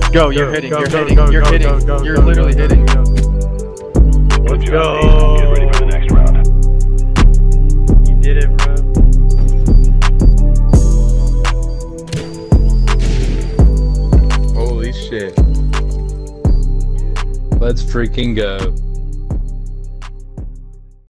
Go, you're hitting, you're hitting, go, you're go, hitting, go, go, you're go, literally go, hitting. go. Let's go. Get ready for the next round. You did it, bro. Holy shit. Let's freaking go.